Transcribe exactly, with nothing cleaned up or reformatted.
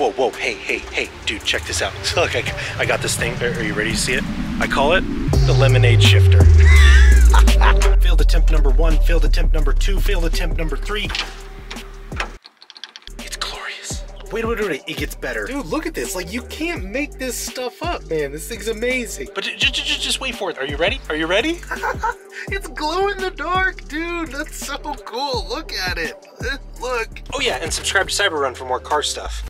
whoa, whoa, hey, hey, hey, dude, check this out. Look, I, I got this thing. Are you ready to see it? I call it the lemonade shifter. Failed attempt number one, failed attempt number two, failed attempt number three. It's glorious. Wait, wait, wait, it gets better. Dude, look at this. Like, you can't make this stuff up, man. This thing's amazing. But just, just, just wait for it. Are you ready? Are you ready? It's glow in the dark, dude. That's so cool. Look at it. Look. Oh yeah, and subscribe to Cyberunn for more car stuff.